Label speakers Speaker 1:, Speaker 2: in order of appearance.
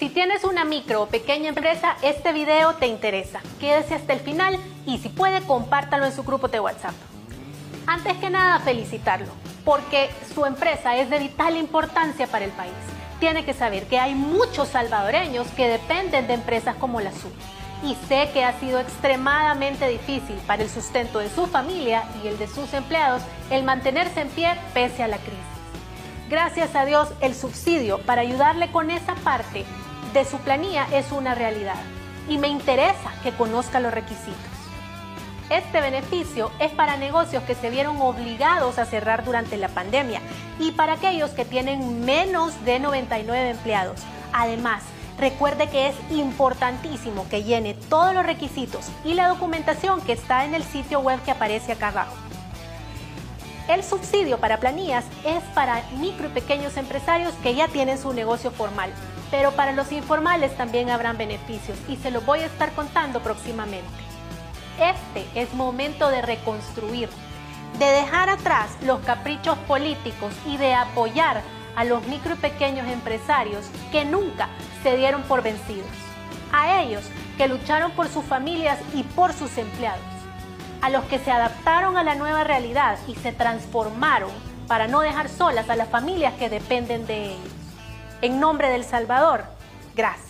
Speaker 1: tienes una micro o pequeña empresa, este video te interesa. Quédese hasta el final y si puede, compártalo en su grupo de WhatsApp. Antes que nada, felicitarlo, porque su empresa es de vital importancia para el país. Tiene que saber que hay muchos salvadoreños que dependen de empresas como la suya. Y sé que ha sido extremadamente difícil para el sustento de su familia y el de sus empleados el mantenerse en pie pese a la crisis. Gracias a Dios, el subsidio para ayudarle con esa parte de su planilla es una realidad y me interesa que conozca los requisitos. Este beneficio es para negocios que se vieron obligados a cerrar durante la pandemia y para aquellos que tienen menos de 99 empleados. Además, recuerde que es importantísimo que llene todos los requisitos y la documentación que está en el sitio web que aparece acá abajo. El subsidio para planillas es para micro y pequeños empresarios que ya tienen su negocio formal, pero para los informales también habrán beneficios y se los voy a estar contando próximamente. Este es momento de reconstruir, de dejar atrás los caprichos políticos y de apoyar a los micro y pequeños empresarios que nunca se dieron por vencidos, a ellos que lucharon por sus familias y por sus empleados, a los que se adaptaron a la nueva realidad y se transformaron para no dejar solas a las familias que dependen de ellos. En nombre del Salvador, gracias.